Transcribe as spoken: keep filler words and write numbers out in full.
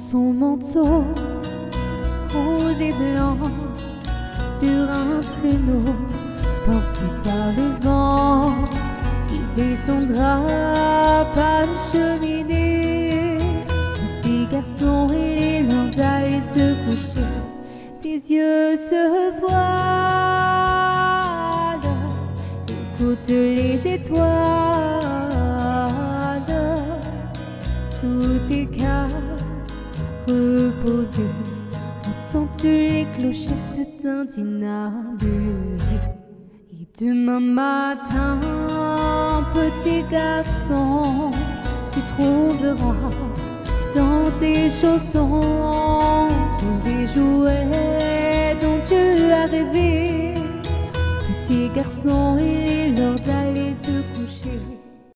son manteau rouge et blanc sur un traîneau porté par le vent. Il descendra par une cheminée. Petit garçon, il est l'heure d'aller se coucher. Tes yeux se voilent, écoute les étoiles. Tout est calme, reposé. Entends-tu les clochettes d'un tinabulé? Et demain matin, petit garçon, tu trouveras dans tes chaussons tous les jouets dont tu as rêvé. Petit garçon, il est l'heure d'aller